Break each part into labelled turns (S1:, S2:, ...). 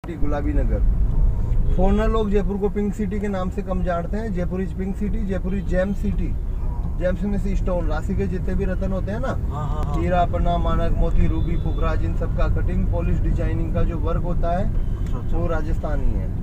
S1: गुलाबी नगर। फॉरनर लोग जयपुर को पिंक सिटी के नाम से कम जानते हैं। Jaipur is pink city, Jaipur is gem city. Gems में से स्टोन, राशि के जितने भी रतन होते हैं ना, हीरा, पन्ना, मानक, मोती, रूबी, पुखराज, इन सबका कटिंग, पॉलिश, डिजाइनिंग का जो वर्क होता है वो राजस्थानी है।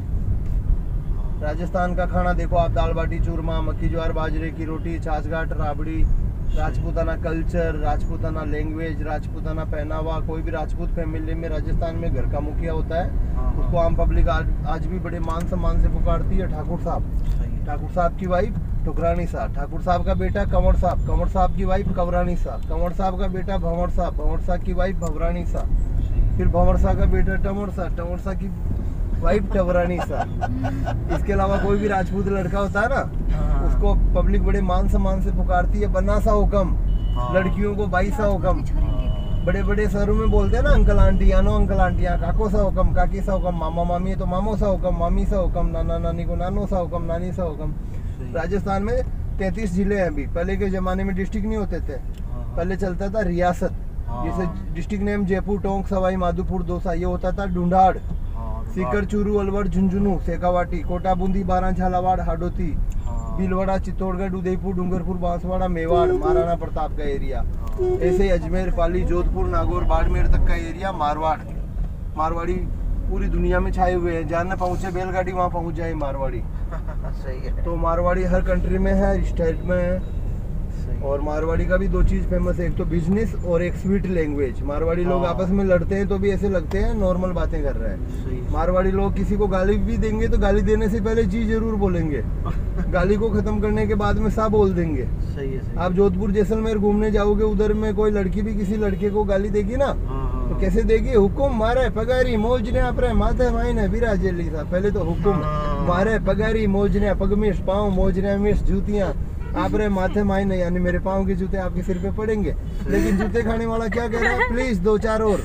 S1: राजस्थान का खाना देखो आप, दाल बाटी चूरमा, मक्की ज्वार बाजरे की रोटी, छाछ घाट, राबड़ी, राजपूताना कल्चर, राजपूताना लैंग्वेज, राजपूताना पहनावा। कोई भी राजपूत फैमिली में राजस्थान में घर का मुखिया होता है, उसको आम पब्लिक आज भी बड़े मान सम्मान से पुकारती है ठाकुर साहब। ठाकुर साहब की वाइफ ठुकरानी साहब, ठाकुर साहब का बेटा कंवर साहब, कंवर साहब की वाइफ कंवरानी साहब, कंवर साहब का बेटा भंवर साहब, भंवर साहब की वाइफ भवरानी साहब, फिर भंवर साहब का बेटा टमर साहब, टमर साहब की वाइफ टवरानी साहब। इसके अलावा कोई भी राजपूत लड़का होता है ना, उसको पब्लिक बड़े मान सम्मान से पुकारती है बन्ना सा हुकम, लड़कियों को बाई सा हुकम। बड़े बड़े शहरों में बोलते हैं ना अंकल आंटी, आनो अंकल आंटियाँ, काको सा हुकम, काकी सा हुकम, मामा मामी है तो मामो सा हुकम, मामी सा हुकम, नाना नानी को नानो सा हुकम, नानी सा हुकम। राजस्थान में 33 जिले हैं अभी। पहले के जमाने में डिस्ट्रिक्ट नहीं होते थे, पहले चलता था रियासत। जैसे डिस्ट्रिक्ट नेम जयपुर, टोंक, सवाई माधोपुर, दौसा, ये होता था ढूंढाड़, सीकर, चूरू, अलवर, झुंझुनू, शेखावाटी, कोटा, बूंदी, बारां, झालावाड़, हाडोती, भीलवाड़ा, चित्तौड़गढ़, उदयपुर, डूंगरपुर, बांसवाड़ा, मेवाड़, महाराणा प्रताप का एरिया। ऐसे अजमेर, पाली, जोधपुर, नागौर, बाड़मेर तक का एरिया मारवाड़। मारवाड़ी पूरी दुनिया में छाए हुए हैं, जहाँ न पहुँचे बैलगाड़ी वहाँ पहुँच जाए मारवाड़ी।
S2: सही है।
S1: तो मारवाड़ी हर कंट्री में है, स्टेट में है। और मारवाड़ी का भी दो चीज फेमस है, एक तो बिजनेस और एक स्वीट लैंग्वेज। मारवाड़ी लोग आपस में लड़ते हैं तो भी ऐसे लगते हैं नॉर्मल बातें कर रहे हैं। मारवाड़ी लोग किसी को गाली भी देंगे तो गाली देने से पहले जी जरूर बोलेंगे, गाली को खत्म करने के बाद में सा बोल देंगे।
S2: सही है।
S1: आप जोधपुर जैसलमेर घूमने जाओगे, उधर में कोई लड़की भी किसी लड़के को गाली देगी ना, तो कैसे देगी? हुकुम मारे पगारी मौज ने आपरे माथे मायने विराजेली सा। पहले तो हुकुम मारे पगारी मौज ने पगमिश, पाँव मौज ने मिश, जूतियाँ आपरे माथे मायने, यानी मेरे पाँव के जूते आपके सिर पे पड़ेंगे। लेकिन जूते खाने वाला क्या कह रहा है? प्लीज 2-4 और।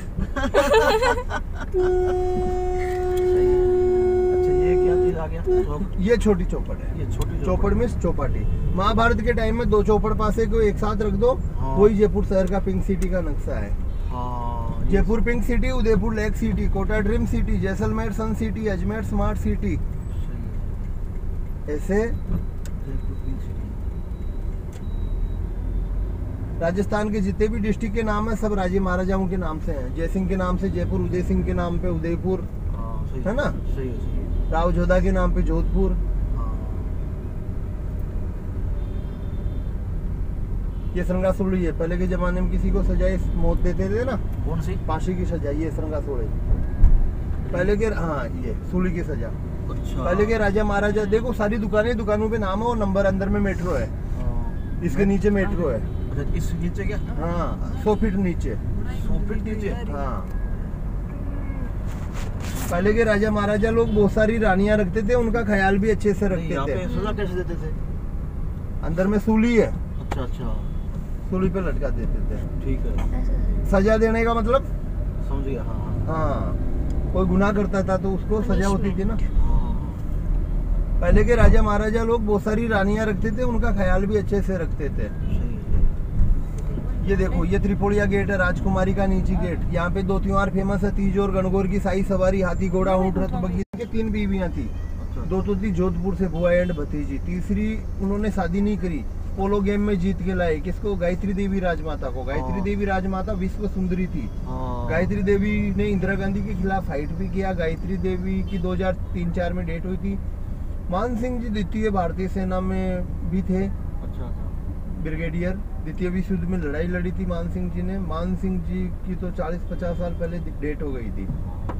S2: अच्छा, ये क्या चीज आ गया?
S1: ये छोटी चौपड़ है।
S2: ये छोटी
S1: चौपड़ में चौपाटी। महाभारत के टाइम में 2 चौपड़ पासे को एक साथ रख दो, वही जयपुर शहर का पिंक सिटी का नक्शा है। Jaipur pink city, Udaipur lake city, Kota dream city, Jaisalmer sun city, Ajmer smart city. ऐसे राजस्थान के जितने भी डिस्ट्रिक्ट के नाम है सब राजे महाराजाओं के नाम से हैं। जय सिंह के नाम से जयपुर, उदय सिंह के नाम पे उदयपुर, है ना?
S2: सही है।
S1: राव जोधा के नाम पे जोधपुर। ये श्रृंगासुरली है। पहले के जमाने में किसी को सजाए मौत देते थे ना,
S2: कौन सी?
S1: फांसी की सजा। ये श्रृंगासुरली पहले के, हाँ ये सूली की सजा।
S2: अच्छा।
S1: पहले के राजा महाराजा, देखो सारी दुकानों पे नाम है और नंबर, अंदर में मेट्रो है, इसके नीचे मेट्रो है।
S2: इस नीचे क्या?
S1: हाँ 100 फीट नीचे।
S2: 100 फीट नीचे?
S1: हाँ। पहले के राजा महाराजा लोग बहुत सारी रानियां रखते थे, उनका ख्याल भी अच्छे से रखते थे।
S2: सजा कैसे देते थे?
S1: अंदर में सूली है।
S2: अच्छा अच्छा,
S1: सूली पे लटका देते थे।
S2: ठीक है।
S1: सजा देने का मतलब
S2: समझ गया।
S1: हाँ, कोई गुनाह करता था तो उसको सजा होती थी ना। पहले के राजा महाराजा लोग बहुत सारी रानियां रखते थे, उनका ख्याल भी अच्छे से रखते थे। ये देखो, ये त्रिपोलिया गेट है, राजकुमारी का नीची गेट। यहाँ पे 2 त्योहार फेमस है, तीज और गणगौर की शाही सवारी, हाथी घोड़ा ऊंट रथ बगीचे। 3 बीवियां थी। 2 तो थी जोधपुर से बुआ एंड भतीजी, तीसरी उन्होंने शादी नहीं करी, पोलो गेम में जीत के लाए। किसको? गायत्री देवी राजमाता को। गायत्री देवी राजमाता विश्व सुंदरी थी। गायत्री देवी ने इंदिरा गांधी के खिलाफ फाइट भी किया। गायत्री देवी की 2003-4 में डेट हुई थी। मान सिंह जी द्वितीय भारतीय सेना में भी थे।
S2: अच्छा।
S1: ब्रिगेडियर, द्वितीय विश्व युद्ध में लड़ाई लड़ी थी मान सिंह जी ने। मान सिंह जी की तो 40-50 साल पहले डेट हो गई थी।